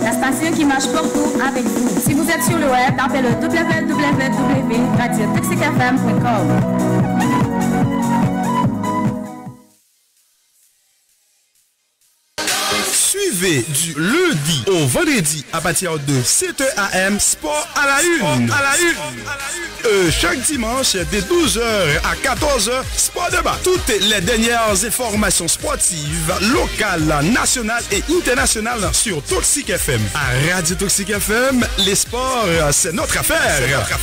la station qui marche partout avec vous. Si vous êtes sur le web, tapez le www.radiotoxicfm.com. Suivez du lundi au vendredi à partir de 7h AM Sport à la une. Chaque dimanche de 12h à 14h Sport Débat. Toutes les dernières informations sportives locales, nationales et internationales sur Toxic FM. À Radio Toxic FM, les sports, c'est notre affaire.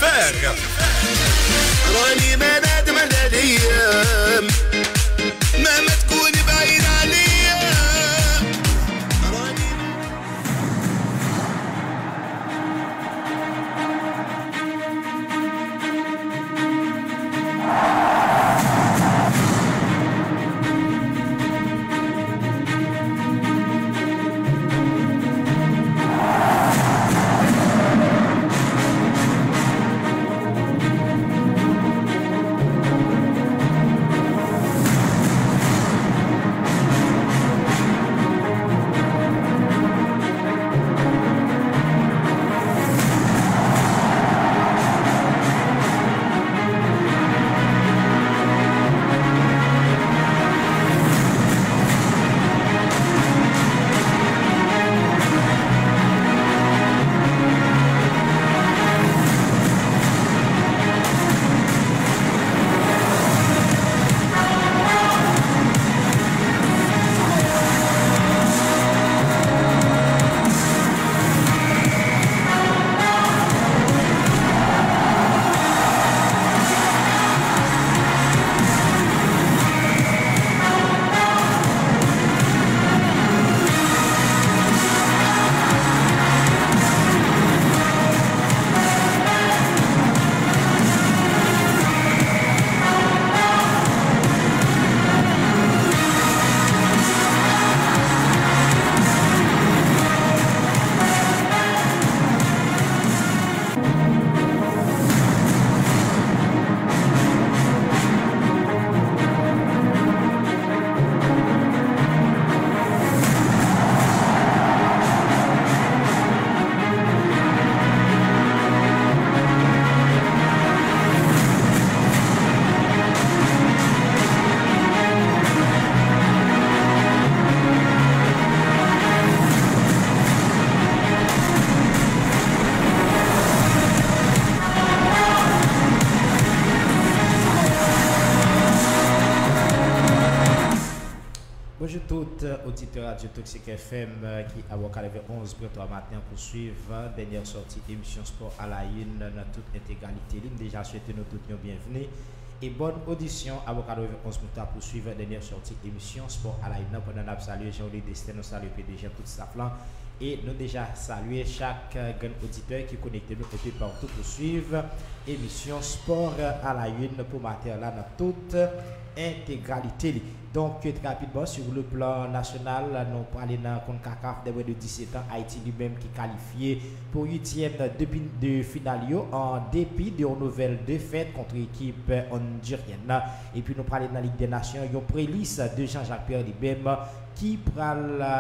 Bonjour toutes auditeurs Radio Toxic FM qui à 11 pour toi matin pour suivre dernière sortie émission Sport à la une dans toute intégralité. Déjà souhaité nous toutes bienvenue et bonne audition à 11 pour suivre dernière sortie émission Sport à la une. Pendant nous saluer Jean-Louis Destin, nous saluer PDG tout ça là et nous déjà saluer chaque grand auditeur qui est connecté nous côté partout pour suivre émission Sport à la une pour matin là dans toute intégralité. Donc, très rapidement, sur le plan national, nous parlons dans le CONCACAF de 17 ans, Haïti lui-même qui est qualifié pour 8e de finale en dépit de nouvelle défaite contre l'équipe hondurienne. Et puis, nous parlons dans la Ligue des Nations, il y a une préliste de Jean-Jacques Pierre lui-même qui prend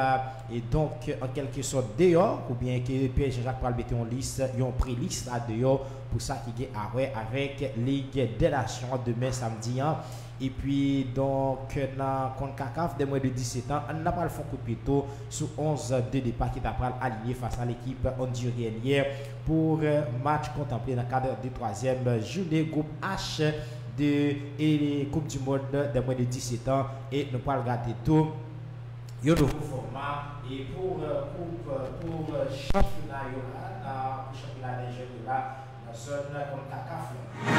et donc en quelque sorte dehors, ou bien que Pierre Jean-Jacques prend mettre en liste, il y a une préliste là dehors pour ça qui est avec Ligue des Nations demain samedi. Et puis, donc, dans le CONCACAF de moins de 17 ans, on n'a pas le fond coup de pied sur 11 de départ qui t'a aligné face à l'équipe hondurienne hier pour match contemplé dans le cadre du 3e journée groupe H de Coupe du Monde de moins de 17 ans. Et nous allons regarder tout. Il y a un nouveau format. Et pour championnat, pour championnat des jeunes, là, dans zone CONCACAF.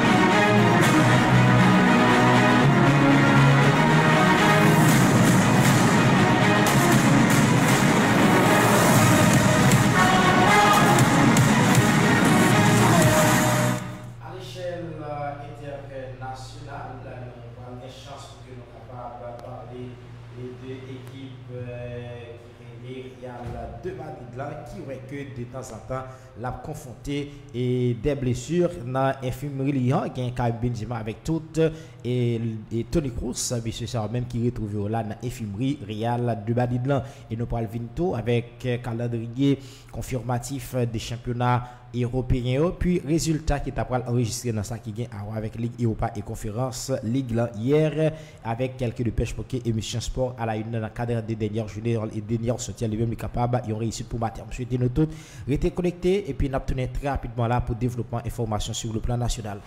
International, nous avons une chance pour que nous soyons capables de parler des deux équipes qui et Real de Madrid là qui aurait que de temps en temps l'a confronté et des blessures dans l'infirmerie Lyon qui a Karim Benzema avec toute et Toni Kroos monsieur ça même qui retrouvé là dans l'infirmerie Real de Madrid là et nous parlons Vinto avec calendrier confirmatif des championnats européens puis résultat qui est après enregistré dans ça qui gagne avec Ligue Europa et Conférence Ligue là hier avec quelques de pêche poké émission sport à la une dans le cadre des dernières journées et dernières sorties les mêmes capables ils ont réussi pour matin souhaiter nous tous rester connectés et puis nous tourner très rapidement là pour développement information sur le plan national.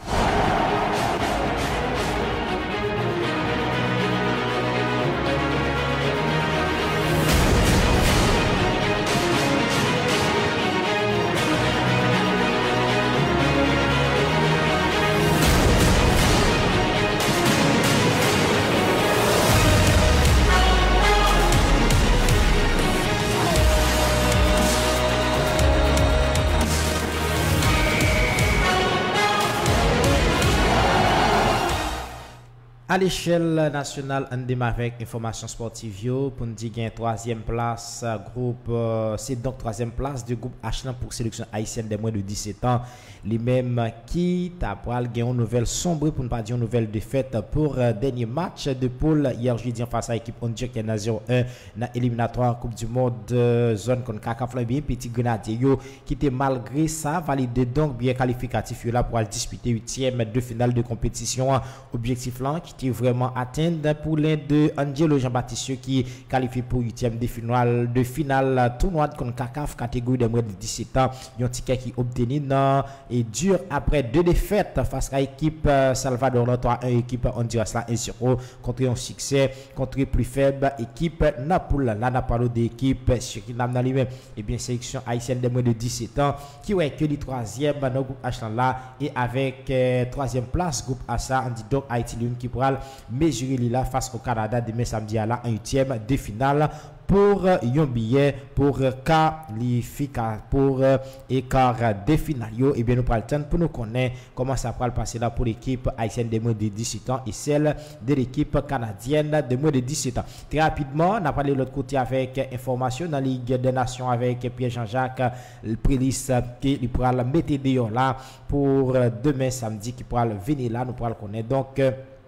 À l'échelle nationale, on démarre avec information sportive pour nous dire qu'il y a une troisième place groupe c'est donc troisième place de groupe H pour sélection haïtienne des moins de 17 ans les mêmes qui t'apprend une nouvelle sombre pour ne pas dire une nouvelle défaite pour dernier match de poule hier jeudi face à l'équipe Honduras qui est 0-1 dans éliminatoire Coupe du Monde zone contre CACAF bien petit Grenadier qui était malgré ça validé donc bien qualificatif là pour disputer 8e de finale de compétition objectif là qui était vraiment atteint pour l'un de Angelo Jean-Baptiste qui qualifié pour 8e de finale tournoi contre CACAF catégorie de moins de 17 ans un ticket qui obtenu dans et dur après deux défaites face à l'équipe Salvador 3-1 équipe Honduras 1-0 contre un succès contre plus faible équipe Napoule là n'a pas d'équipe Suriname dans lui-même et bien sélection haïtienne de moins de 17 ans qui ouais que le troisième dans le groupe H là et avec troisième place groupe A on dit donc Haïti lui qui pourra mesurer là face au Canada demain samedi à la 1/8 de finale pour un billet pour qualification pour écart des finales et bien nous prenons le temps pour nous connaître comment ça va passer là pour l'équipe haïtienne de moins de 17 ans et celle de l'équipe canadienne de moins de 17 ans. Très rapidement on a parlé de l'autre côté avec information dans la Ligue des Nations avec Pierre Jean-Jacques le prélis qui pourra mettre dehors là pour demain samedi qui pourra venir là nous pourrons connaître donc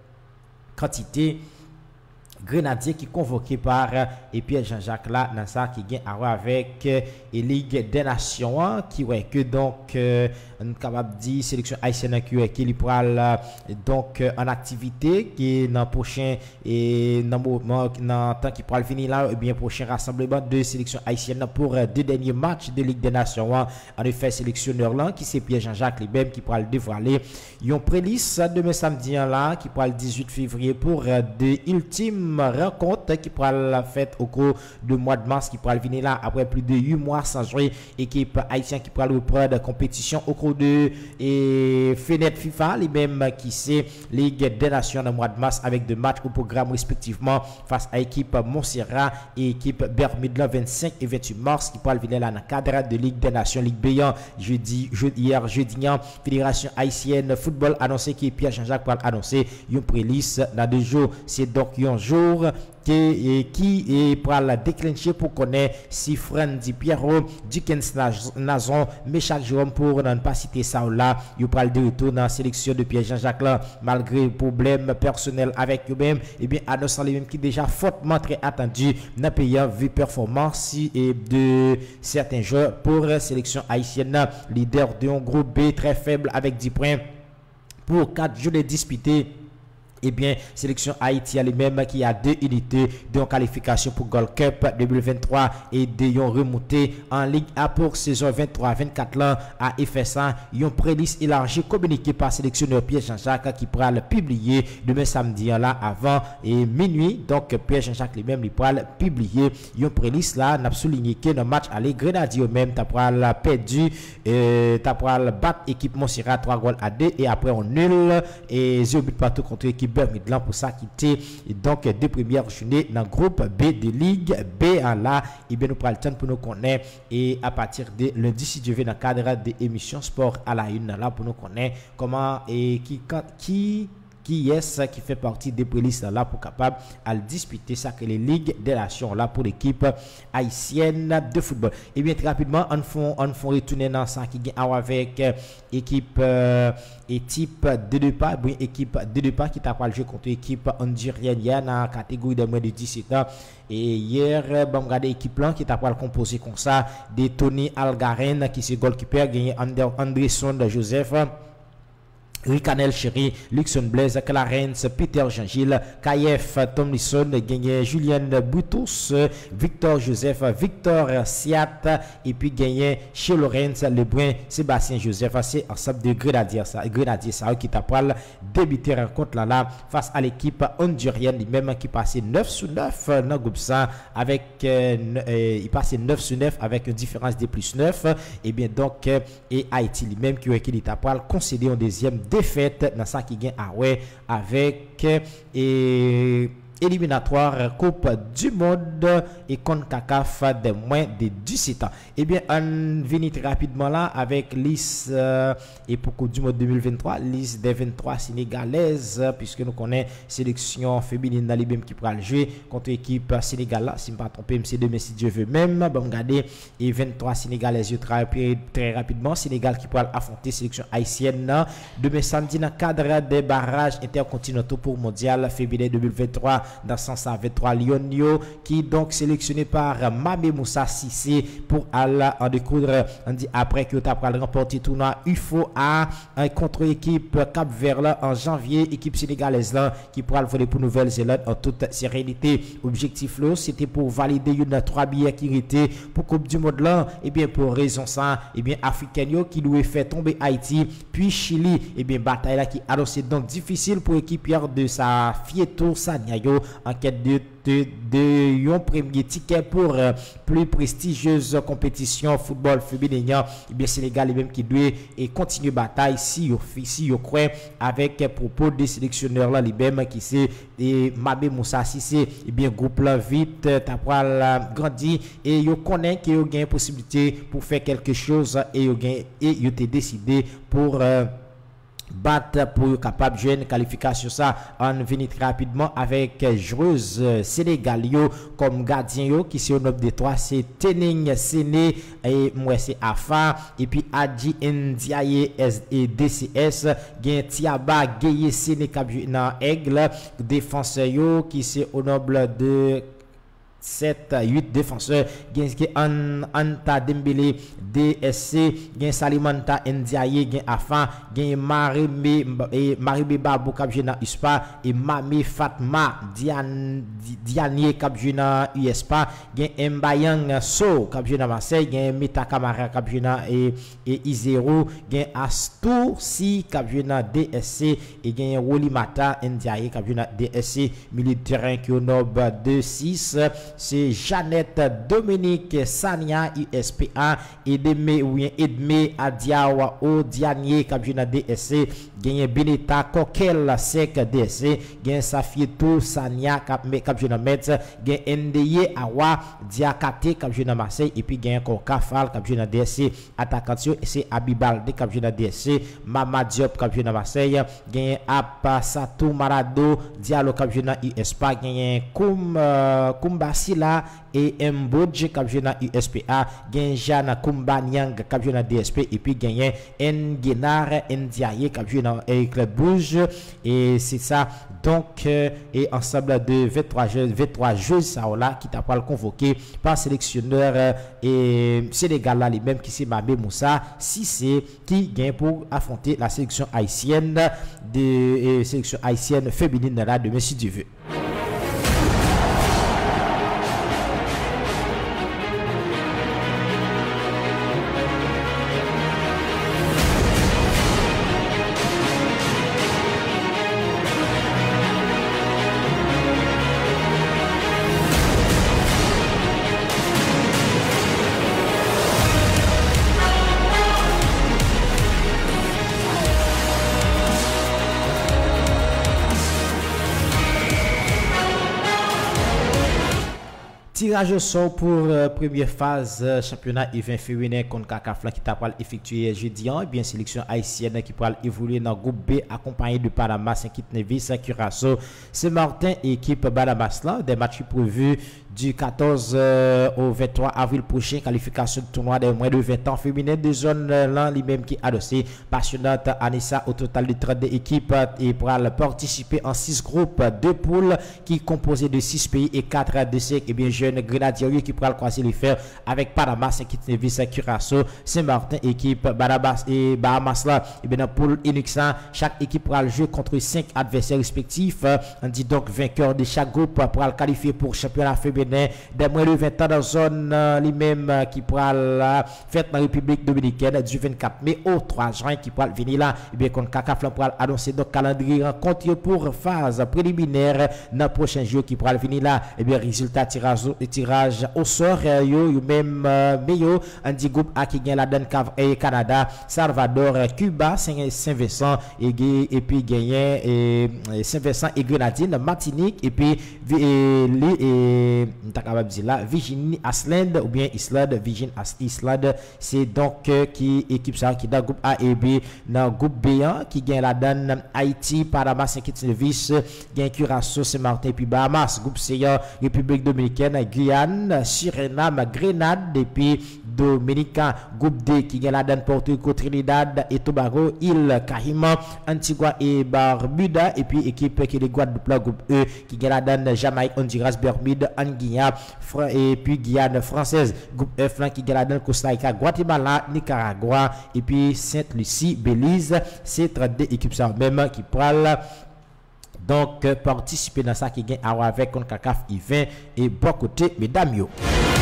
quantité Grenadier qui convoqué par et Pierre Jean-Jacques là dans ça qui gagne avec Ligue des Nations qui ouais que donc on capable dire sélection haïtienne qui li pral donc en activité qui dans prochain et dans temps qui pral finir là et bien prochain rassemblement de sélection haïtienne pour deux derniers matchs de Ligue des Nations en effet sélectionneur là qui c'est Pierre Jean-Jacques lui-même qui pral dévoiler un prélis demain samedi là qui pral 18 février pour de ultimes rencontre qui pourra la fête au cours du mois de mars qui pourra venir là après plus de 8 mois sans jouer équipe haïtienne qui pourra reprendre la compétition au cours de fenêtre FIFA les mêmes qui c'est Ligue des Nations dans le mois de mars avec deux matchs au programme respectivement face à équipe Montserrat et équipe Bermuda 25 et 28 mars qui pourra venir là dans le cadre de Ligue des Nations Ligue Béant hier jeudi Fédération haïtienne football annoncé qui Pierre Jean-Jacques pour annoncer un prélis dans 2 jours c'est donc un jour qui est pour la déclencher pour connaître si Frandy Pierrot, Dickens Nazon, Méchac Jérôme pour ne pas citer ça là, il prend le retour dans la sélection de Pierre Jean-Jacques là, malgré problème personnel avec eux-mêmes, et bien annonçant les mêmes qui déjà fortement très attendu dans le pays vu performance et de certains joueurs pour sélection haïtienne, leader d'un groupe B très faible avec 10 points pour 4 journées disputées. Eh bien, sélection Haïti elle-même qui a 2 unités de qualification pour Gold Cup 2023 et de remonté en Ligue A pour saison 23-24 là à FSA. Yon prélis élargi communiqué par sélectionneur Pierre Jean-Jacques qui pourra le publier demain samedi là avant et minuit. Donc Pierre Jean-Jacques lui-même il pourra le publier. Yon prélis là n'a souligné que dans match aller Grenadier même t'as pourra la perdu t'as pourra battre équipe Montserrat 3 goals à 2 et après on nul et 0 but partout contre équipe Bermuda pour ça qui était donc 2 premières journées dans le groupe B de Ligue B là et bien nous prenons le temps pour nous connaître et à partir de lundi si Dieu veut dans le cadre de émissions sport à la une là pour nous connaître comment et qui qui fait partie des prélistes là pour capable à disputer ça que les ligues des nations là pour l'équipe haïtienne de football. Et bien très rapidement on font retourner dans ça qui gagne avec équipe type de départ, équipe de départ qui t'a pas joué contre équipe hondurienne dans catégorie de moins de 17 ans. Et hier bon regarder équipe là qui t'a pas composé comme ça de Tony Algaren qui c'est goalkeeper gagné Anderson Joseph, Ricanel Chéri, Luxon Blaise, Clarence, Peter Jean-Gilles, Kayef Tomlinson, gagné Julien Boutos, Victor Joseph, Victor Siat, et puis gagné chez Lorenz Lebrun, Sébastien Joseph. C'est ensemble de grenadiers ça qui t'a pas débuté rencontre là face à l'équipe hondurienne, lui-même qui passait 9 sur 9 dans groupe ça avec il passait 9 sur 9 avec une différence de plus 9. Et bien donc et Haïti lui-même qui t'a pas concédé en deuxième défaite dans ça qui gagne avec éliminatoire Coupe du Monde et CONCACAF de moins de 17 ans. Et bien on vient très rapidement là avec liste et pour Coupe du Monde 2023, liste des 23 sénégalaises puisque nous connaissons sélection féminine dans les mêmes qui pourra jouer contre équipe sénégalaise là, si je ne me trompe pas MC demain si Dieu veut même bon regarder et 23 sénégalaises très rapidement Sénégal qui pourra affronter sélection haïtienne demain samedi dans cadre des barrages intercontinentaux pour mondial février 2023 dans 123 Lyon qui donc sélectionné par Mame Moussa Cissé pour aller en découdre on dit après que tu as remporté tournoi UFOA contre équipe Cap Vert là en janvier équipe sénégalaise là qui pourra le voler pour Nouvelle-Zélande en toute sérénité. Objectif là c'était pour valider une 3 billets qui étaient pour Coupe du Monde là et bien pour raison ça et bien africain qui lui fait tomber Haïti puis Chili et bien bataille là qui annoncé donc difficile pour équipe de sa Fieto Sanyayo en quête de un premier ticket pour plus prestigieuse compétition football féminin. Et bien Sénégal lui-même qui doit et continuer bataille si yo croit avec propos des sélectionneurs là lui-même qui c'est et Mame Moussa Cissé et bien groupe là vite t'as grandi et yo connaît que yo gagne possibilité pour faire quelque chose et yo gagne et yo t'es décidé pour battre pour capable de jouer une qualification ça en venir rapidement avec joueuse sénégalio comme gardien qui c'est au nombre de 3 c'est Tening Séné et moi c'est Afa et puis Adji Ndiaye et DCS gen Tiaba Gueye Séné cap dans Aigle défenseur yo qui c'est au nombre de 7 8 défenseurs gen Anta Dembélé DSC gen Salimanta Ndiaye gen Afa gen Maribe Babou Kabjena USPA et Mami Fatma Dianier Kabjena USPA gen Mbayang So Kabjena Marseille gen Meta Kamara Kabjena et Izero gen Astou Si Kabjena DSC et gen Wolimata Ndiaye Kabjena DSC milieu de terrain qui au nombre de 6 c'est Jeannette Dominique Sania USPA et Edmé Adiawa O Dianier Kabjena DSC gagné Beneta Kokel Sek DSC gagné Safietou Sania Kabjena Metz gagné Ndeye Awa Diakate Kabjena Marseille et puis gagné Kafal Kabjena DSC attaquant c'est Abibal de Kabjena DSC Mama Diop Kabjena Marseille gagné Apasatou Marado Diallo Kabjena USPA gagné Kumbasila et Mbodje Kabjena USPA gagné Jana Kumbanyang Kabjena DSP et puis gagné Ngenar Ndiaye Kabjena Club Bouge et c'est ça donc et ensemble de 23 jeux ça là qui t'a pas convoqué par sélectionneur et Sénégal là lui-même qui c'est Mame Moussa Cissé qui gagne pour affronter la sélection haïtienne sélection haïtienne féminine là de Messi Dieu. Tirage au sort pour première phase championnat U20 féminin contre CACAF qui t'a effectué jeudi. Bien sélection haïtienne qui pourra évoluer dans le groupe B accompagné de Panama, Saint-Kitts Nevis, Curaçao, Saint-Martin et équipe Badamas là. Des matchs prévus du 14 au 23 avril prochain. Qualification de tournoi des moins de 20 ans féminin de zone là lui-même qui adossé passionnante Anissa au total de 32 équipes et pourra participer en 6 groupes, 2 poules qui composées de 6 pays et 4 de sec et bien jeunes grenadiers qui pourra croiser les fers avec Panama, Saint-Kitts Nevis, Curaçao, Saint-Martin, équipe Badamas et Bahamas là. Et bien dans poule Inuxan, chaque équipe pourra jouer contre 5 adversaires respectifs. On dit donc vainqueur de chaque groupe pourra qualifier pour championnat féminin des moins de 20 ans dans zone lui-même qui pourra la fête dans la République dominicaine du 24 mai au 3 juin qui pourra venir là. Et bien contre CACAF pourra annoncer donc calendrier rencontre pour phase préliminaire dans le prochain jour qui pourra venir là. Et bien résultat tirage au sort yo même meilleur on dit groupe A qui gagne la donne et Canada, Salvador, Cuba, Saint-Vincent et puis gagné Saint-Vincent et Grenadine, Martinique et puis Virginie Island ou bien Islande, Virgin Island, c'est donc qui équipe ça qui dans groupe A et B. Dans groupe B qui gagne la donne Haïti, Panama, Saint-Kitts Nevis, gagne Curaçao, Saint-Martin et puis Bahamas. Groupe C République dominicaine, Guyane, Suriname, Grenade et puis Dominica. Groupe D qui gagne la donne Porto Rico, Trinidad et Tobago, île Caïman, Antigua et Barbuda et puis équipe qui est Guadeloupe. Groupe E qui gagne la donne Jamaïque, Honduras, Bermude, Anguilla et puis Guyane française. Groupe F qui gagne la donne Costa Rica, Guatemala, Nicaragua et puis Sainte-Lucie, Belize. C'est 32 équipes ça même qui parlent donc participer dans ça qui gagne avec contre CACAF U20 et bon côté mesdames yo.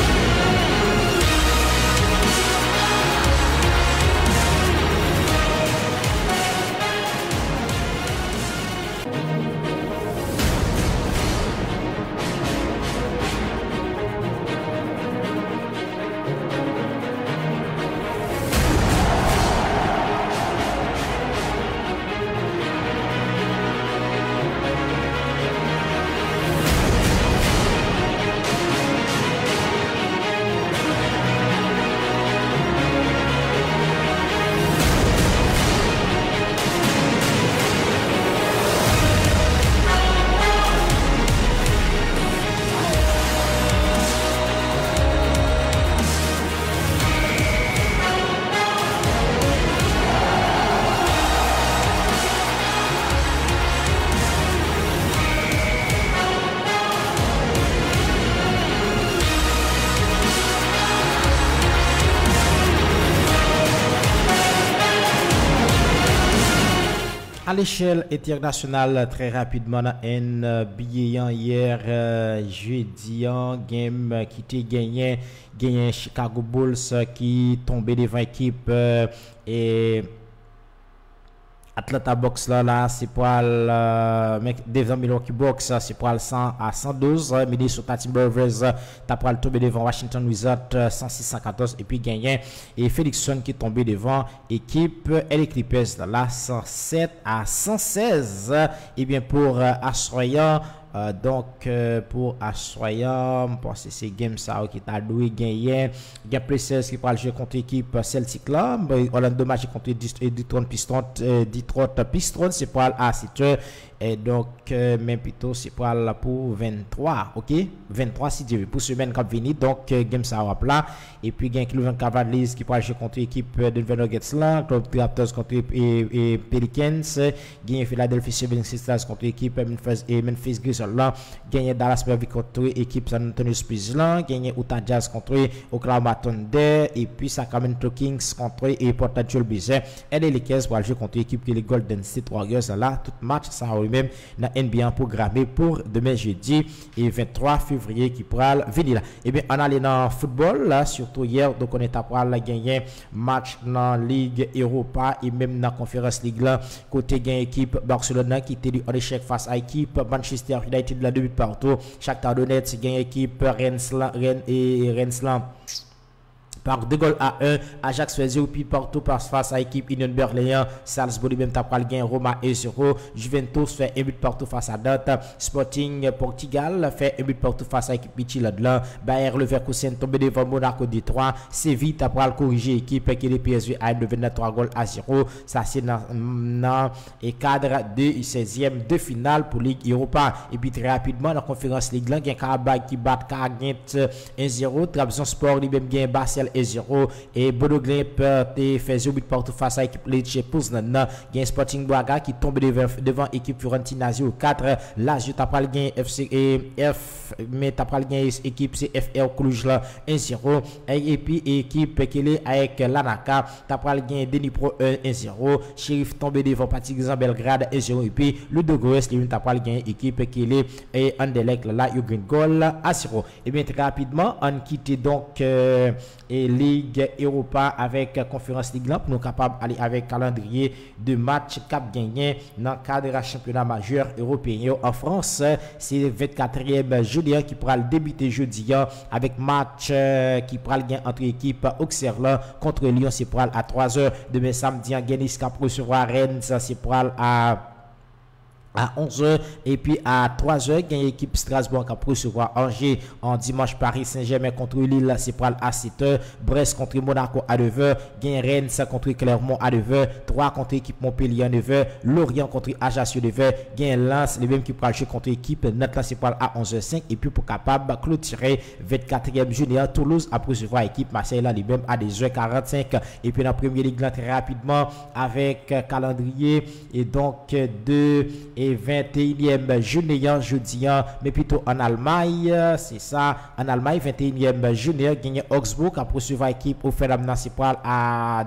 À l'échelle internationale, très rapidement, un billet hier, jeudi, game qui était gagné Chicago Bulls qui tombait devant l'équipe et Atlanta Box là c'est pour devant Milwaukee Bucks c'est pour 100 à 112. Minnesota Timberwolves t'as pour tomber devant Washington Wizards 106-114 et puis gagné et Phoenixson qui tombé devant équipe LA Clippers là 107 à 116. Et bien pour Astroya donc pour Astroya parce que c'est game ça qui t'a doué gagné gain Pacers qui va jouer contre équipe Celtic là Orlando Magic contre Detroit Pistons c'est pour à 7h et donc même plutôt c'est pour 23 OK 23 si Dieu pour semaine qui venir donc game ça va là et puis gain Cleveland Cavaliers qui va jouer contre équipe Denver Nuggets là contre Raptors contre et Pelicans gain Philadelphia 76ers contre équipe Memphis Grizzlies là gagné Dallas Mavericks contre équipe San Antonio Spurs là gagné Utah Jazz contre Oklahoma Thunder et puis Sacramento Kings contre et Portland Trail Blazers et les Lakers pour jouer contre équipe qui les Golden State Warriors là tout match ça même dans NBA programmé pour demain jeudi et 23 février qui pourra venir là. Et bien on allait dans football là surtout hier donc on est à pour la gagner match dans Ligue Europa et même dans Conférence Ligue là côté gain équipe Barcelone qui était en échec face à équipe Manchester United la 2 buts partout. Shakhtar Donetsk gain équipe Rennes par 2-1, Ajax fait 0 puis Porto passe face à l'équipe Union Berlin, Salzbourg même tape le gain, Roma 1-0, Juventus fait 1 but Porto face à Dante, Sporting Portugal fait 1 but Porto face à l'équipe Midtjylland, Bayer Leverkusen tombe devant Monaco D3, Séville tape le corriger équipe qui est le PSV à 3-0, ça c'est dans le cadre de 16e de finale pour Ligue Europa. Et puis très rapidement dans la conférence Ligue 1, il y a Karabakh qui bat Karagent 1-0, Trabzonspor lui-même gagne Basel 1-0 et Bodo Glimt fait 0 but partout face à l'équipe Lecce Poznan. Il y a Sporting Braga qui tombe devant l'équipe Fiorentina 0-4. Lazio tapral gagne FCF mais tapral gagne équipe CFR Cluj 1-0 et puis équipe qui est avec l'Anaka tapral gagne Dnipro 1-0. Sheriff tombe devant Partizan Belgrade 1-0 et puis Ludogorets lui tapral gagne équipe qui est et Anderlecht là il gagne goal à 0. Et bien très rapidement on quitte donc et Ligue Europa avec Conférence Ligue 1 pour nous capables d'aller avec calendrier de match cap gagné dans le cadre du championnat majeur européen en France. C'est le 24e jeudi qui pourra débuter jeudi avec match qui pourra gagner entre équipes Auxerre contre Lyon, c'est pour à 3h. Demain samedi, Guénis qui recevoir Rennes, c'est pour à 11h et puis à 3h gagne l'équipe Strasbourg qui recevoir Angers. En dimanche Paris Saint-Germain contre Lille c'est pour à 7h, Brest contre Monaco à 9h, gagne Rennes contre Clermont à 9h, 3 contre équipe Montpellier à 9h, Lorient contre Ajaccio 9h, gagne Lens les mêmes qui pourra jouer contre équipe Nantes c'est pour à 11h05 et puis pour capable clôturer 24e junior Toulouse à recevoir équipe Marseille là les mêmes à 10h45 et puis dans la première ligue là très rapidement avec calendrier et donc de et 21e junior jeudi mais plutôt en Allemagne c'est ça en Allemagne 21e junior gagne Augsbourg à recevoir équipe au Ferdinand municipal à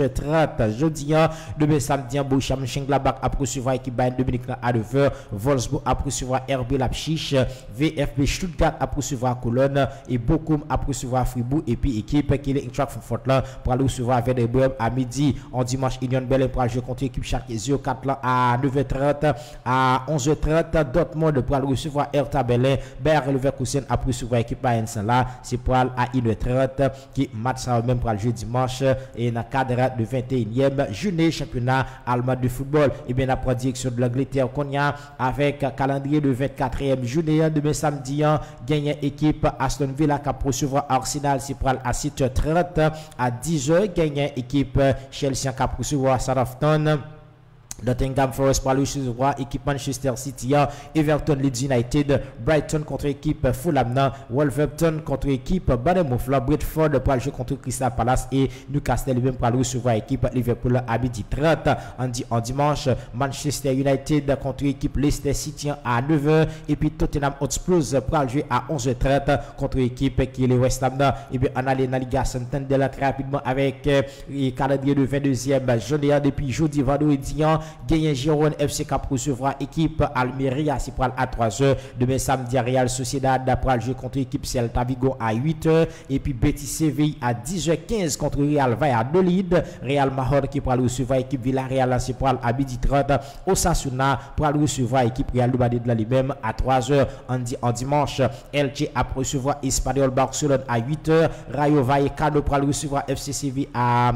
2h30 jeudi demain samedi Borussia Mönchengladbach à recevoir équipe Bayern Munich à 9h, Wolfsburg à recevoir RB Leipzig, VfB Stuttgart à recevoir Cologne et Bochum à recevoir Fribourg et puis équipe qui est Eintracht Frankfurt là pour aller recevoir Werder Bremen à midi. En dimanche Union Berlin pour jouer contre l'équipe Schalke 04 là à 9h30. À 11h30, Dortmund pour recevoir Hertha Berlin, Bayer Leverkusen a recevoir l'équipe Bayern là, c'est pour à 1h30 qui match ça même pour le jeu dimanche et dans le cadre de 21e journée championnat allemand de football. Et bien après direction de l'Angleterre qu'on y a avec calendrier de 24e journée demain samedi gagne équipe Aston Villa qui recevoir Arsenal c'est pour à 7h30 à 10h gagne équipe Chelsea qui recevoir Southampton. Nottingham Forest pour le recevoir équipe Manchester City, Everton Leeds United, Brighton contre équipe Fulham, Wolverhampton contre équipe Bournemouth, Brentford pour le jeu contre Crystal Palace et Newcastle même pour le recevoir équipe Liverpool à 12h30. En dimanche Manchester United contre équipe Leicester City à 9h et puis Tottenham Hotspur pour le jouer à 11h30 contre équipe qui est le West Ham. Et bien on allait dans la Liga Santander très rapidement avec le calendrier de 22e journée depuis jeudi vendredi. Gagné Girone FC Cap recevra équipe Almeria c'est pour à 3h. Demain samedi Real Sociedad pour le jeu contre équipe Celta Vigo à 8h et puis Betis Séville à 10h15 contre Real Valladolid. Real Mahor qui pour recevoir équipe Villarreal c'est pour à 12h30. Osasuna pour recevoir équipe Real Madrid là lui-même à 3h. En dimanche Elche a recevoir Espanyol Barcelone à 8h. Rayo Vallecano pour recevoir FC Séville à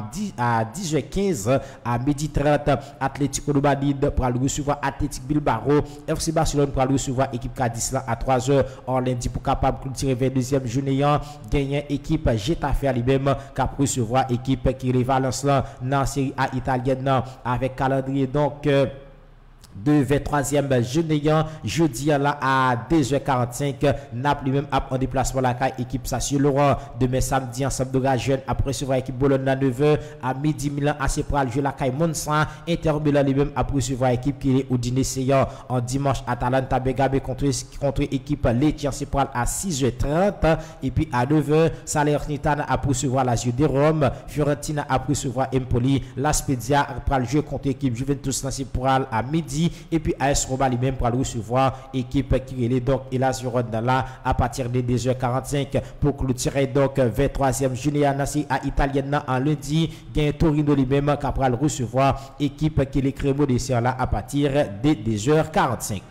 10h15 à 12h30. Atlético de Madrid pour aller recevoir Athletic Bilbao, FC Barcelone pour aller recevoir équipe Cadiz à 3h. En lundi pour capable clôturer 22e journée gagner équipe Getafe à lui-même qui recevoir équipe qui est Valence là dans la série A italienne avec calendrier donc de 23e journée jeudi là à 2h45. Naples même en déplacement la équipe Sassuolo Laurent. Demain samedi ensemble de jeune après recevoir équipe Bologne à 9h à midi Milan AC pour jouer la caille Monza. Inter Milan lui-même après recevoir équipe qui est Udine Seyan. En dimanche Atalanta Bergame contre équipe Lecce c'est pour à 6h30 et puis à 9h Salernitana après recevoir Lazio de Rome. Fiorentina après recevoir Empoli. La Spezia pour jouer contre équipe Juventus c'est pour à midi. Et puis AS Roma lui-même pour le recevoir équipe qui est donc Hellas Verona à partir de 2h45 pour clôturer donc 23e journée à italienne en lundi. Gagne Torino lui-même qui pourra le recevoir équipe qui est Cremo de là à partir de 2h45.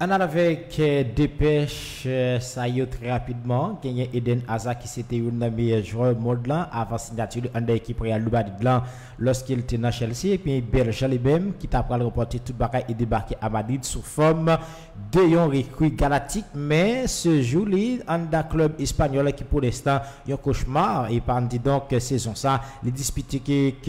On a avec dépêche ça y est très rapidement gagné Eden Hazard qui c'était une des meilleurs joueurs monde là avant signature de l'équipe Real Madrid là lorsqu'il était dans Chelsea et puis Belge lui-même qui t'a pris remporter toute bagaille et débarquer à Madrid sous forme de un recrue galactique mais ce jour-là un club espagnol qui pour l'instant un cauchemar et par dit donc saison ça les disputer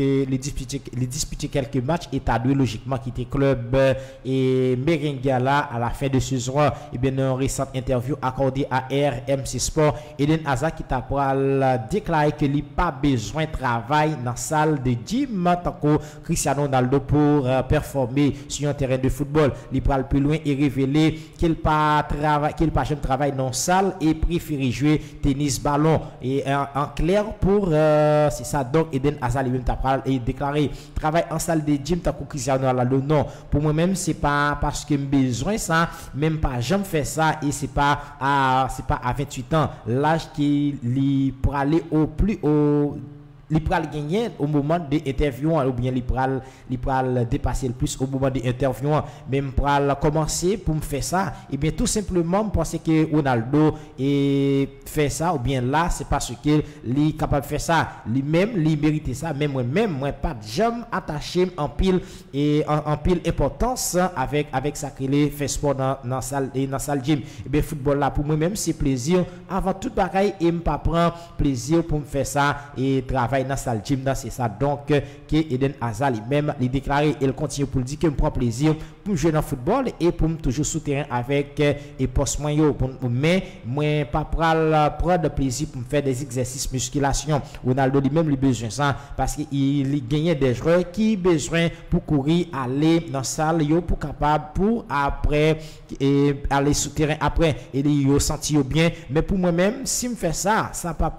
quelques matchs et t'as logiquement quitter club et merengue là à la fin de saison et bien dans une récente interview accordée à RMC Sport Eden Hazard qui t'a déclaré que il pas besoin de travail dans salle de gym tant que Cristiano Ronaldo pour performer sur un terrain de football il prend plus loin et révéler qu'il pas jamais travail dans salle et préfère jouer tennis ballon et en clair pour c'est ça donc Eden Hazard lui-même t'a déclaré travail en salle de gym tant que Cristiano Ronaldo non pour moi-même c'est pas parce que besoin ça même pas jamais fait ça et c'est pas à 28 ans l'âge qui pour aller au plus haut il pral gagner au moment de interview ou bien il pral dépasser le plus au moment de interview même pral commencer pour me faire ça et bien tout simplement penser que Ronaldo et fait ça ou bien là c'est parce que il capable de faire ça lui-même il mérite ça même moi pas jamais attaché en pile et en pile importance avec ça qu'il fait sport dans salle gym et bien football là pour moi même c'est plaisir avant toute bagaille et me pas prendre plaisir pour me faire ça et travailler dans salle gym c'est ça donc que Eden Hazard lui-même il déclaré il continue pour dire que me prend plaisir pour jouer dans football et pour me toujours sous terrain avec et poste moyen mais moi pas prendre plaisir pour me faire des exercices musculation Ronaldo lui-même il besoin ça parce qu'il gagne des joueurs qui besoin pour courir aller dans salle pour capable pour après et aller sous terrain après et il sentir bien mais pour moi-même si me fait ça pas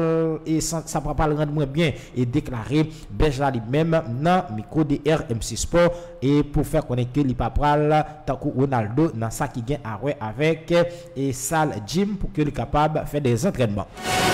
ça pas le rendre moins bien et déclarer Benja lui-même dans micro de RMC Sport et pour faire connaître que il pas pral tant que Ronaldo dans ça qui gagne avec et salle gym pour que il capable faire des entraînements.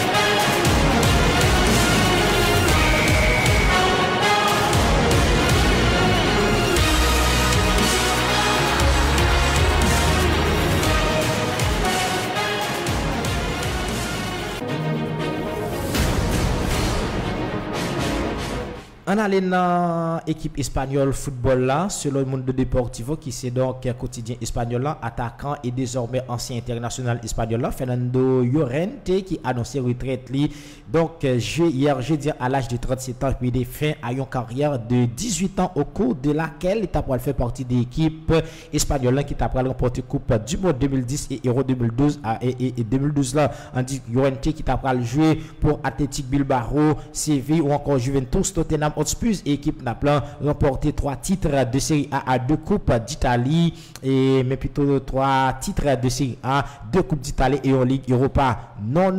On a dans l'équipe espagnole football là, selon le Mundo Deportivo qui c'est donc quotidien espagnol là, attaquant et désormais ancien international espagnol là, Fernando Llorente qui annonçait retraite li. Donc hier jeudi à l'âge de 37 ans puis il fin à une carrière de 18 ans au cours de laquelle il t'a fait partie de l'équipe espagnole qui t'a remporté coupe du monde 2010 et Euro 2012 et 2012 là, on dit Llorente qui t'a joué pour Athletic Bilbao, Séville ou encore Juventus, Tottenham Hotspur équipe Naplan remporté 3 titres de Série A à 2 coupes d'Italie et mais plutôt 3 titres de Série A, 2 coupes d'Italie et en Ligue Europa. Non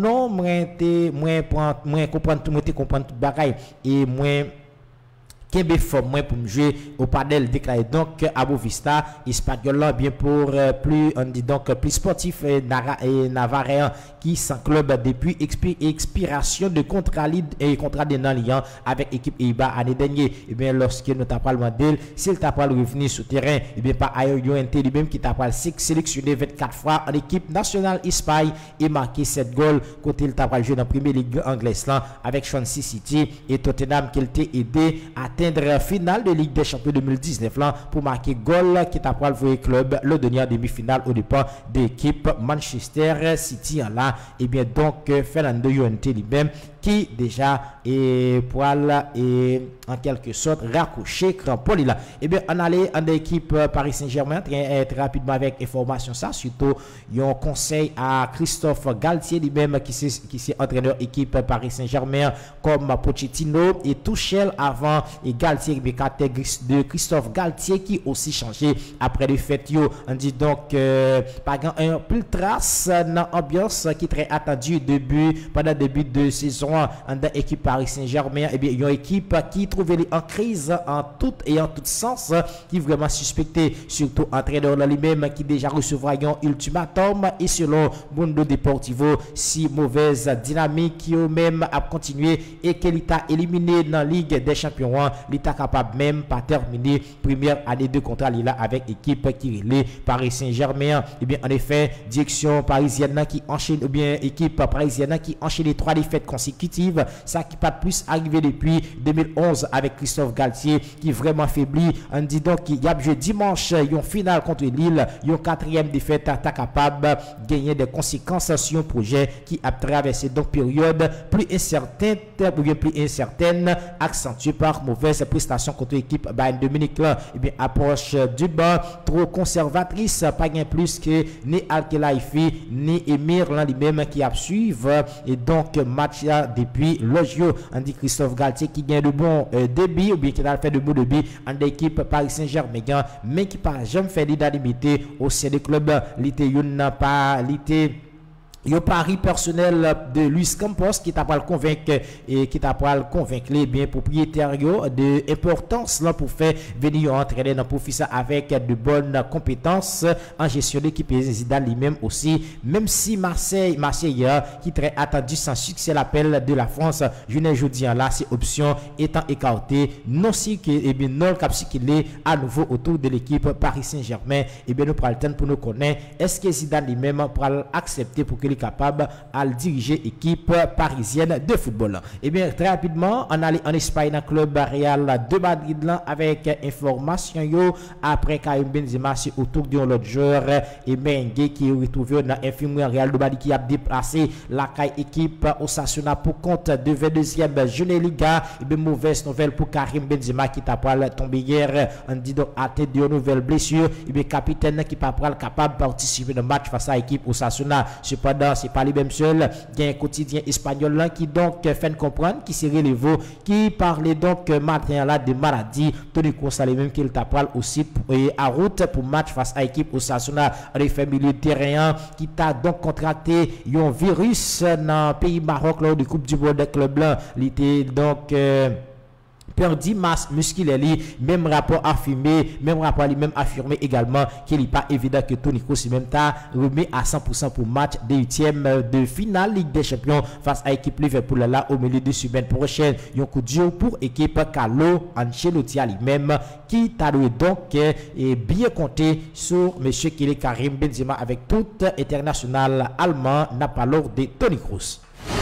moi comprendre tout bagaille et moi Kembe forme moi pour me jouer au padel déclaré donc à Bovista espagnol là bien pour plus on dit donc plus sportif et Navarre qui sans club depuis expiration de contrat de Nanlian avec équipe EIBA année dernière et bien lorsque nous t'a pas demandé s'il t'a pas revenir sur terrain et bien pas Llorente lui-même qui t'a pas sélectionné 24 fois en équipe nationale Espagne et marqué 7 goals côté il t'a pas joué dans première ligue anglaise là avec Swansea City et Tottenham qui t'a aidé à atteindre finale de Ligue des Champions 2019 là pour marquer goal qui t'a pas le club le dernier demi-finale au départ de l'équipe Manchester City là et bien donc Fernando Llorente lui-même qui déjà est poil et en quelque sorte raccroché crampoli là et bien on allait en équipe Paris Saint-Germain très rapidement avec information ça surtout un conseil à Christophe Galtier lui-même qui c'est entraîneur équipe Paris Saint-Germain comme Pochettino et Tuchel avant et Galtier de Christophe Galtier qui aussi changé après le fait on dit donc pas un plus trace dans ambiance qui très attendu pendant début de saison saison en équipe Paris Saint-Germain, et bien une équipe qui trouvait en crise en tout et en tout sens, qui vraiment suspecté, surtout entraîneur lui-même qui déjà recevra un ultimatum et selon Mundo Deportivo, si mauvaise dynamique qui même a continué et qu'il a éliminé dans la Ligue des Champions, l'État capable même pas terminer première année de contrat là avec équipe qui relève Paris Saint-Germain. Et bien en effet, direction parisienne qui enchaîne, ou bien équipe parisienne qui enchaîne les 3 défaites consécutives, ça qui pas plus arrivé depuis 2011 avec Christophe Galtier qui vraiment faibli. On dit donc qu'il y a joué dimanche une finale contre Lille, une 4e défaite ta capable de gagner des conséquences sur un projet qui a traversé donc période plus incertaine ou bien plus incertaine, accentuée par mauvaise prestation contre l'équipe Bayern de Munich là. Et bien approche du banc trop conservatrice, pas gain plus que ni Al-Khelaifi ni Emir lui-même qui a suivre, et donc match là depuis l'Ogio, on dit Christophe Galtier qui gagne de bon débit ou bien qui a fait de bon débit en équipe Paris Saint-Germain, mais qui pas jamais fait l'unanimité au sein du club. L'été n'a pas l'été le pari personnel de Luis Campos qui t'a pas le convaincre et qui t'a pas le convaincre les biens propriétaires de importance là pour faire venir entraîner dans profit avec de bonnes compétences en gestion d'équipe. Zidane lui-même aussi, même si Marseille qui très attendu sans succès l'appel de la France, je ne dis là ces options étant écartées, non si que et bien non cap qu'il est à nouveau autour de l'équipe Paris Saint-Germain. Et bien nous prenons le temps pour nous connaître est-ce que Zidane lui-même pourra accepter pour que capable à diriger équipe parisienne de football. Et bien très rapidement on allait en Espagne dans club Real de Madrid là avec information yo après Karim Benzema c'est autour de l'autre joueur et Mengue qui est retrouvé dans infirmerie Real de Madrid qui a déplacé la équipe Osasuna pour compte de 22e Journée Liga. Et bien mauvaise nouvelle pour Karim Benzema qui t'a pas tombé hier, on dit donc atteint de nouvelles blessures. Et bien capitaine qui pas capable de participer dans match face à l'équipe Osasuna. Cependant c'est pas les mêmes seuls, il y a un quotidien espagnol là qui donc fait comprendre qui s'est relevé, qui parlait donc matin là de maladie. Tony Kroos lui-même qu'il t'appelle aussi à route pour match face à l'équipe Osasuna, les milieu de terrain qui t'a donc contracté un virus dans le pays Maroc lors de Coupe du Monde des clubs là. Il était donc perdu masse musculaire, même rapport affirmé, même affirmé également qu'il n'est pas évident que Toni Kroos même t'a remis à 100% pour match des 8e de finale Ligue des Champions face à l'équipe Liverpool là au milieu de semaine prochaine. Un coup dur pour équipe Carlo Ancelotti lui-même qui t'a donc et bien compté sur monsieur Karim Benzema avec tout international allemand n'a pas l'ordre de Toni Kroos.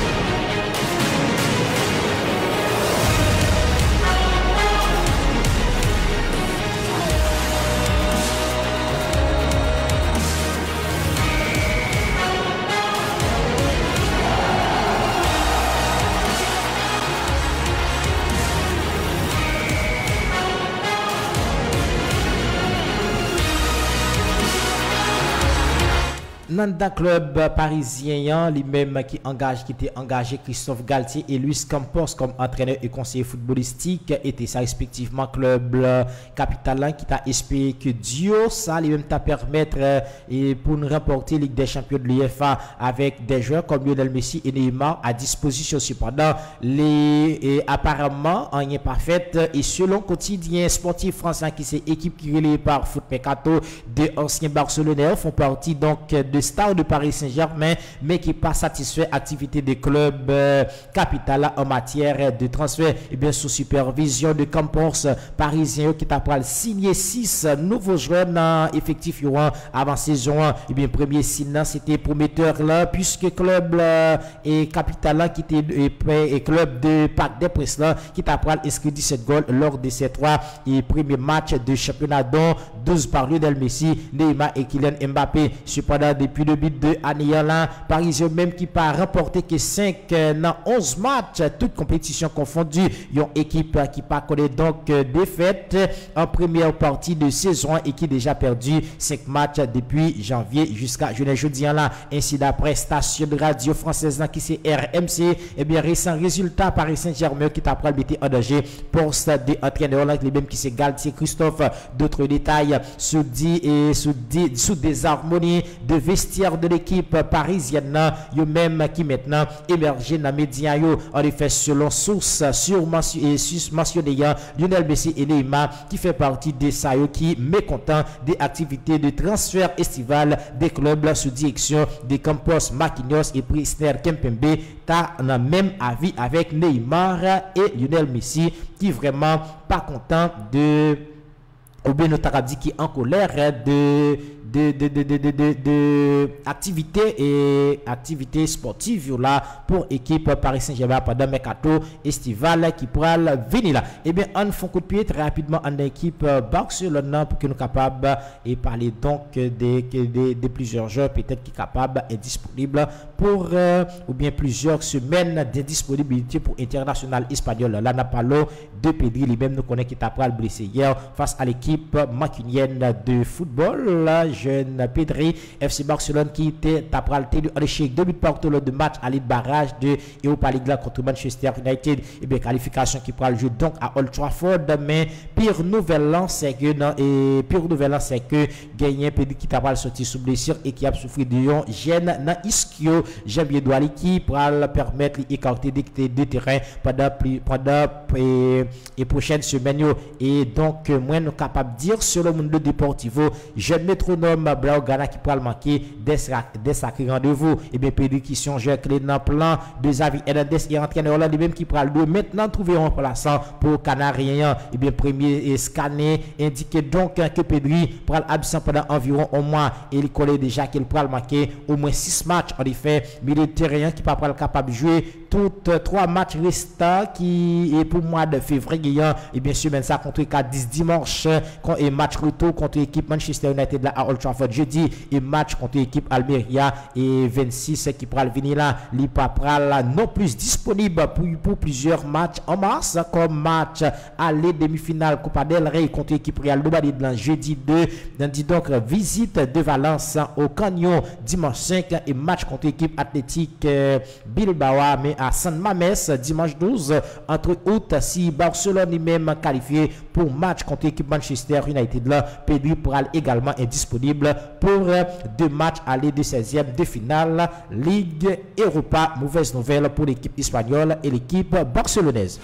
Nanda club parisien lui-même qui était engagé Christophe Galtier et Luis Campos comme entraîneur et conseiller footballistique était ça respectivement club capitalin qui t'a espéré que Dieu ça lui-même t'a permettre et pour nous remporter Ligue des Champions de l'UEFA avec des joueurs comme Lionel Messi et Neymar à disposition. Cependant apparemment on n'est pas fait et selon quotidien sportif français qui c'est équipe qui relève par Foot Mercato de anciens Barcelonais font partie donc de stars de Paris Saint-Germain mais qui pas satisfait activité des clubs capital en matière de transfert. Et bien sous supervision de Campos parisien qui t'a signé 6 nouveaux joueurs dans effectif avant saison. Et bien premier signe c'était prometteur là puisque club et capital qui était et club de Parc des Princes là qui t'a inscrit 17 goals lors de ces 3 et premiers matchs de championnat dont 12 par Lionel Messi, Neymar et Kylian Mbappé. Cependant depuis le but de Aniela parisien même qui pas remporté que 5 dans 11 matchs toutes compétitions confondues, une équipe qui pas connaît donc défaite en première partie de saison et qui déjà perdu 5 matchs depuis janvier jusqu'à jeudi là. Ainsi d'après station de radio française qui c'est RMC, et bien récent résultat Paris Saint-Germain qui t'a mettre en danger poste de entraîneur là les mêmes qui c'est Galtier Christophe. D'autres détails détails sous des harmonies de vestiaire de l'équipe parisienne, yo même qui maintenant émergé dans les médias. En effet, selon sources mentionnées, Lionel Messi et Neymar qui fait partie des SAO qui mécontent des activités de transfert estival des clubs sous direction des Campos Marquinhos et Prisner Kempembe, t'as un même avis avec Neymar et Lionel Messi qui vraiment pas content de ou bien notre dit qui en colère de activités sportives là pour équipe Paris Saint-Germain pendant mercato estival qui pourra venir là. Et bien on fait un coup de pied très rapidement en équipe Barcelone pour que nous capables et parler donc de plusieurs joueurs peut-être qui capables et disponibles pour ou bien plusieurs semaines de disponibilité pour international espagnol. Là n'a pas l'eau de Pedri lui-même nous connaît qui t'a blessé hier face à l'équipe mancunienne de football. Là, jeune Pedri, FC Barcelone qui était après le échec 2 buts partout lors de match à l'île barrage de Europa League contre Manchester United. Et bien qualification qui prend le jeu donc à Old Trafford. Mais pire nouvelle c'est que gagné Pedri qui t'a sorti sous blessure et qui a souffert de un gène dans ischio jambier droit qui pourra permettre d'écarter des terrains pendant les prochaines semaines. Et donc moi nous capable de dire sur le monde de Deportivo jeune métronome Blaugrana qui pourra manquer des sacrés rendez-vous. Et bien Pedri qui sont joueurs clés dans le plan de Xavi Hernandez et entraîneur là lui-même qui pourra le maintenant trouver un remplaçant pour Canarien. Et bien premier scanner indiqué donc que Pedri pourra absent pendant environ un mois et il connaît déjà qu'il pourra manquer au moins 6 matchs. En effet milieu de terrain qui pourra capable de jouer toutes 3 matchs restants qui est pour mois de février. Et bien sûr ça contre 10 dimanche et match retour contre l'équipe Manchester United là à Old Trafford jeudi et match contre l'équipe Almeria et 26 qui pourra venir là li pas non plus disponible pour plusieurs matchs en mars comme match aller demi-finale Copa del Rey contre l'équipe Real de Madrid jeudi 2 donc visite de Valence au Canyon dimanche 5 et match contre l'équipe Athletic Bilbao mais à San Mames dimanche 12 entre août si Barcelone lui-même qualifié pour match contre l'équipe Manchester United là Pedri pourra également est disponible pour 2 matchs aller de 16e de finale Ligue Europa. Mauvaise nouvelle pour l'équipe espagnole et l'équipe barcelonaise.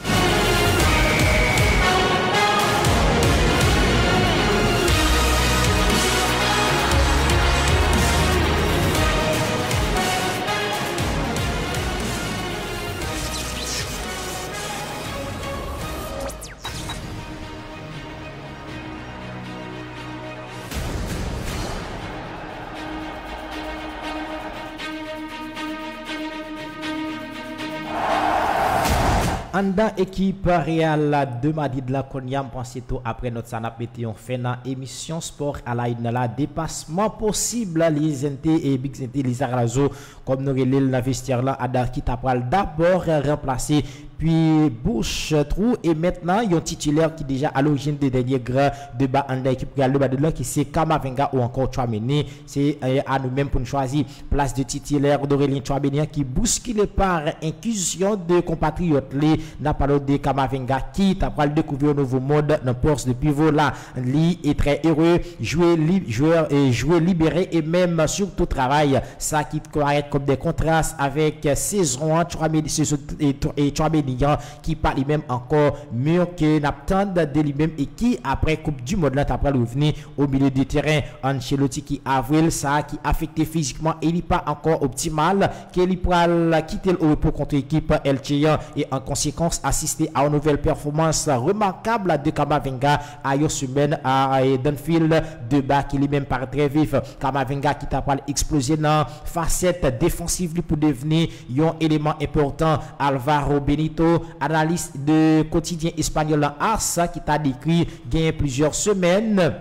Anda équipe Real de Madrid la Konya pensé tout après notre sanap été on fait dans émission sport à la dépassement possible les NT et Big NT les Arazo comme nous relève la vestiaire là Ada qui t'appral d'abord remplacer puis Bush Trou et maintenant il y a un titulaire qui déjà à l'origine des derniers grands débats en équipe Real de Madrid qui c'est Camavinga ou encore Tchouaméni. C'est à nous-mêmes pour nous choisir place de titulaire d'Aurélien Tchouaméni qui bousculé par inclusion de compatriotes n'a pas de Camavinga qui t'a pas découvert un nouveau mode dans poste de pivot là lui est très heureux jouer libéré et même surtout travail ça qui correct comme des contrastes avec saison et Tchouaméni qui parle lui-même encore mieux que n'attend de lui-même et qui après Coupe du Monde là t'as pas revenu au milieu du terrain. Ancelotti qui avril ça qui affecté physiquement et il n'est pas encore optimal qu'il pourra quitter le repos contre l'équipe Elche et en conséquence assister à une nouvelle performance remarquable de Camavinga à une semaine à Dunfield de bas qui lui-même paraît très vif. Camavinga qui t'a pas explosé dans facette défensive pour devenir un élément important. Alvaro Benito analyste de quotidien espagnol en Ars qui t'a décrit gain plusieurs semaines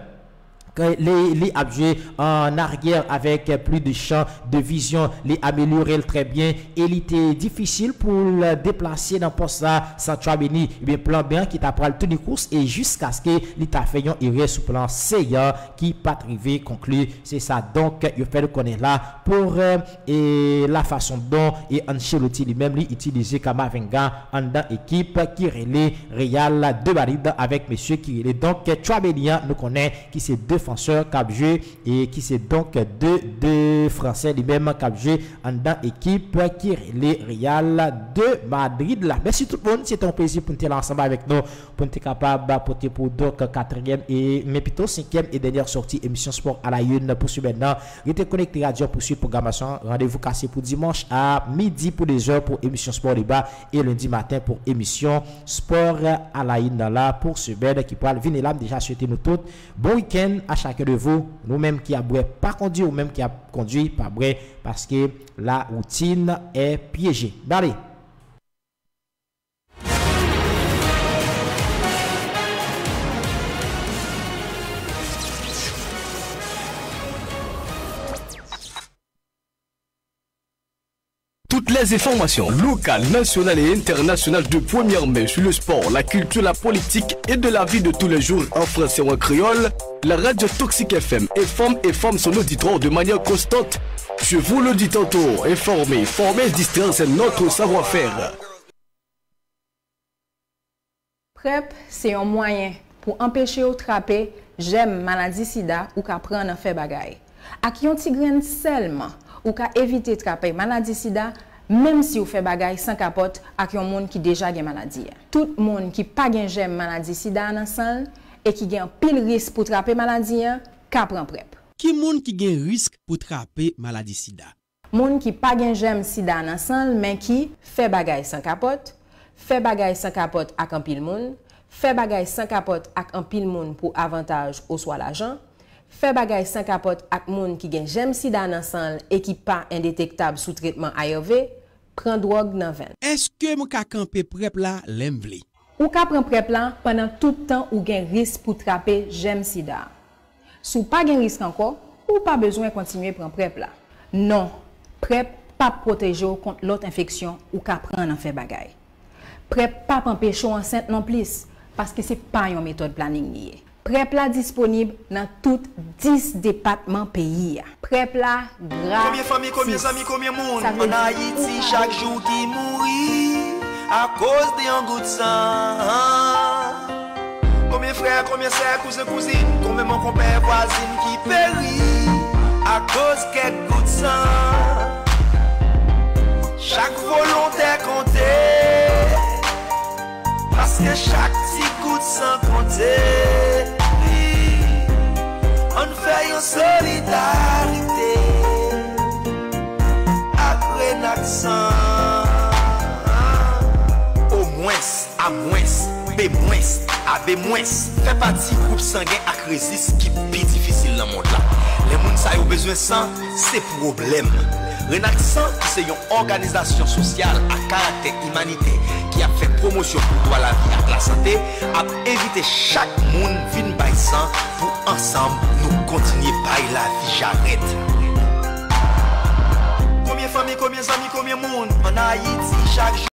les a joué en arrière avec plus de champ de vision, les améliorer très bien et il était difficile pour le déplacer dans poste là sans Tchouaméni bien plan bien qui t'a pris toutes les courses et jusqu'à ce que l'état fait un erreur sur plan C qui pas arrivé conclu. C'est ça donc il fait le connaître là pour et la façon dont et Ancelotti lui-même utilisé Camavinga en dans équipe qui relève Real de Madrid avec monsieur qui relève donc Tchouaméni nous connaît qui c'est deux défenseur qui a joué et qui c'est donc deux Français lui-même qui a joué en dans équipe qui est le Real de Madrid là. Merci tout le monde, c'est un plaisir pour nous ensemble avec nous pour être capable d'apporter pour donc 4e et mais plutôt 5e et dernière sortie émission sport à la une pour ce maintenant. Restez connecté radio pour suivre programmation. Rendez-vous cassé pour dimanche à midi pour les heures pour émission sport débat et lundi matin pour émission sport à la une là pour ce bête qui pourra venir là déjà souhaiter nous tous bon week-end à chacun de vous, nous-mêmes qui a pas conduit ou même qui a conduit pas vrai parce que la routine est piégée. Allez. Toutes les informations locales, nationales et internationales de première main sur le sport, la culture, la politique et de la vie de tous les jours en français ou en créole, la radio Toxic FM informe son auditoire de manière constante. Je vous le dis tantôt, informer, former, distraire, c'est notre savoir-faire. PrEP, c'est un moyen pour empêcher ou trapper j'aime maladie sida ou qu'à prendre un fait bagaille. À qui on tigren seulement ou qu'à éviter trapper maladie sida même si vous fait bagaille sans capote avec un monde qui déjà gen maladie. Tout monde qui pas gen j'aime maladie sida dans sang et qui gen pile risque pour trapper maladie ka prend PrEP. Qui monde qui gen risque pour trapper maladie sida? Monde qui pas gen j'aime sida dans sang mais qui fait bagaille sans capote, fait bagaille sans capote avec un pile monde, fait bagaille sans capote avec un pile monde pour avantage ou soit l'argent. Fait bagay sans capote ak moun qui gen j'aime sida nan sang et qui pas indétectable sous traitement ARV, prend drogue nan ven. Est-ce que mon ka camper PrEP là l'aime vle? Ou ka prend PrEP là pendant tout temps ou gen risque pour trapper j'aime sida. Sou pas gen risque encore, ou pas besoin continuer prendre PrEP là. Non, PrEP pas protéger contre l'autre infection ou ka prendre en fait bagay. PrEP pas empêcher enceinte non plus parce que c'est pas une méthode planning lié. PrEP la disponible dans tous 10 départements pays. PrEP la gratuit. Combien de familles, combien d'amis, combien de monde en Haïti chaque jour qui mourit à cause d'un goût de sang. Combien de frères, combien de sœurs, cousins, cousines, combien de mon compère, voisine qui périt à cause quelques gouttes de sang. Chaque volontaire comptait parce que chaque petit coup de sang comptait. On fait une solidarité après l'accent. Au moins, à moins, B moins, à B moins, fait partie groupe sanguin à crisis qui est plus difficile dans le monde là. Les gens qui ont besoin de sang, c'est problème. Renaxan, c'est une organisation sociale à caractère humanitaire qui a fait promotion pour droit à la vie et à la santé, a évité chaque monde vinn bay sang pour ensemble nous continuer bay la vie j'arrête. Combien de familles, combien d'amis, combien de monde en Haïti chaque jour.